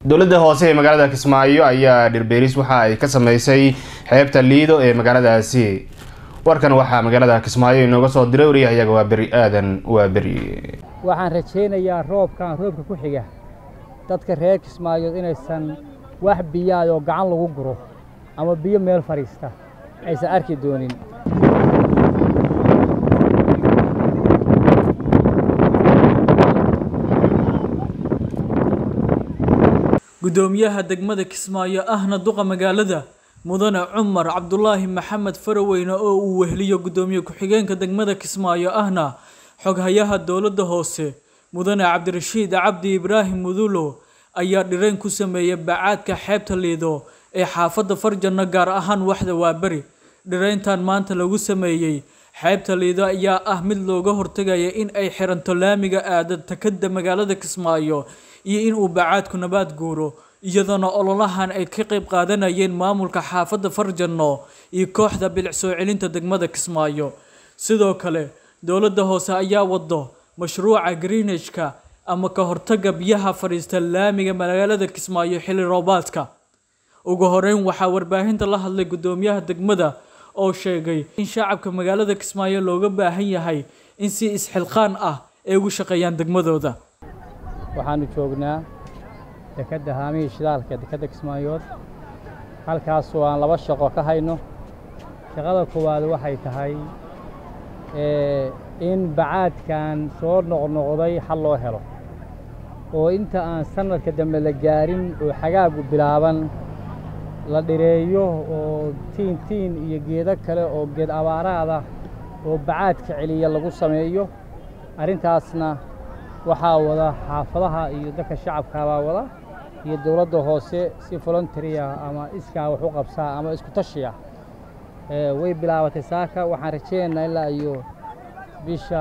dowladda hoose ee magaalada Kismaayo ayaa dhirbeeris waxa ay ka sameysay xeebta Liido ee magaaladaasi. warkan waxa magaalada Kismaayo inooga soo diray wariyahayaga waa beri aadan waa beri. waxaan rajaynayaa roobka ku xiga dadka reer Kismaayo inaysan wax biyo gacan lagu guro ama biyo meel fariista aysan arki doonin. gudoomiyaha degmada Kismaayo ahna duqa magaalada mudane Cumar Cabdullaahi Maxamed Faraweyne oo uu wehliyo gudoomiye ku-xigeenka degmada Kismaayo ahna xoghayaha dowladda hoose mudane Cabdirashiid Cabdi Ibraahim Mudulo ayaa dhireen ku sameeyay bacaadka xeebta Liido ee xaafadda Farjana gaar ahaan waxda Waaberi. dhireentan maanta lagu sameeyay xeebta Liido ayaa mid looga hortagaya in ay xiranto laamiga aadad takada magaalada Kismaayo iyo in uu bacaadku nabaad guuro iyadana ololahan ay ka qayb qaadanayeen maamulka xaafadda Farjano iyo kooxda bilic soo celinta degmada Kismaayo. sidoo kale dowladda hoose ayaa wado mashruuca greenage-ka ama ka hortagga biyaha fariista laamiga magaalada Kismaayo xilli roobaadka. ugu horeyn waxaa warbaahinta la hadlay gudoomiyaha degmada oo sheegay in shacabka magaalada Kismaayo looga baahan yahay in si isxilqaan ay ugu shaqeeyaan degmadooda. waxaanu joognaa dekada haamihii shidaalka dekada Kismaayo halkaas oo aan laba shaqo ka hayno. shaqada koowaad waxay tahay in bacaadkan soo noqnoqday xal loo helo oo inta aan sanadka dambe la gaarin oo xagaagu bilaaban la dhireeyo oo tiin iyo geedo kale oo geed abaaraada oo bacaadka celiya lagu sameeyo. arrintaasna waxaa wada xaafadaha iyo dadka shacabka wada iyo dowladda hoose si voluntary ama iskaa wax u qabsaa ama isku tashiya way bilaabatay saaka. waxaan rajaynaynaa ilaa iyo bisha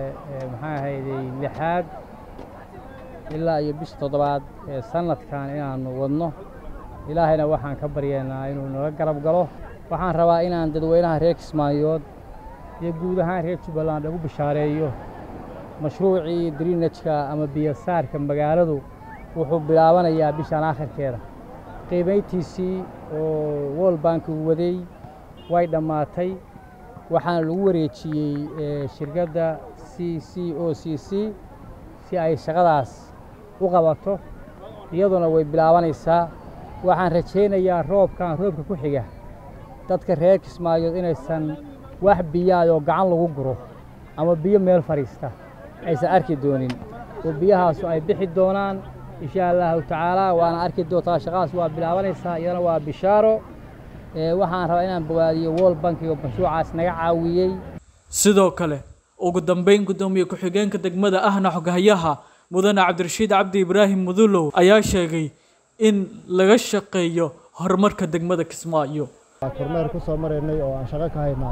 lixaad ilaa iyo bisha 7aad sanadkan inaanu wadno. ilaahayna waxaan ka baryaynaa inuu naga garab galo. waxaan rabaa inaan dadweynaha reer Kismaayo iyo guud ahaan reer Jubbaland ugu bishaareeyo mashruucii drainage-ka ama biyo saarka magaaladu wuxuu bilaabanayaa bishan aakhirkeeda. qiimayntiisii oo World Bank waday way dhamaatay waxaan lagu wareejiyay shirkadda CCOCC si ay shaqadaas u qabato iyaduna way bilaabanaysaa. waxaan rajaynayaa roobka ku xiga dadka reer Kismaayo inaysan wax biyo gacan lagu guro ama biyo meel fariista aysan arki doonin oo biyahaas ay bixi doonaan insha Allah taala. waana arki doontaa shaqadaas waa bilaabanaysaa iyana waa bishaaro. waxaan rabaa inaan bogaadiyo World Bank iyo mashruucaas naga caawiyay. sidoo kale ugu dambeyn gudoomiye ku-xigeenka degmada ahna xoghayaha mudane Cabdirashiid Cabdi Ibraahim Mudulo ayaa sheegay in laga shaqeeyo horumarka degmada Kismaayo. kormeer ku soo mareynay oo aan shaqo ka haynaa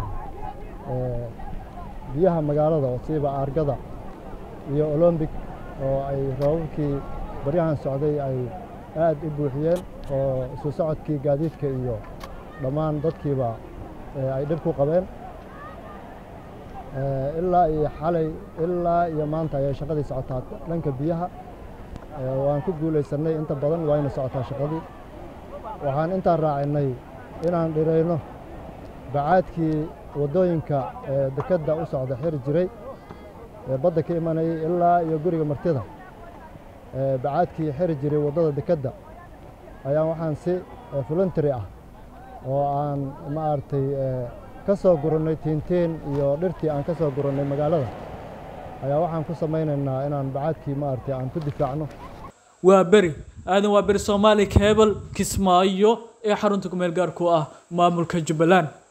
biyaha magaalada oo siiba argada iyo Olympic oo ay roobkii baryahan socday ay aad u buuxiyeen oo soo socodkii gaadiidka iyo dhammaan dadkiiba ay dhib ku qabeen. ilaa iyo xalay ilaa iyo maanta ay shaqadii socotaa dhanka biyaha. waan ku guuleysanay inta badan wayna socotaa shaqadii. waxaan inta raacinay inaan dhireyno bacaadkii wadooyinka dekada u socda xir jiray badda ka imanay ilaa iyo guriga martida bacaadkii xir jiray wadada dekada ayaa waxaan si voluntary oo aan ka soo guranay tiintiin iyo dhirtii aan ka soo guranay magaalada ayaa waxaan ku sameynaynaa inaan bacaadkii aan ku difaacno. waa beri aadan waa beri Soomaali Cable Kismaayo ee xarunta ku meel gaar ku maamulka Jubbaland.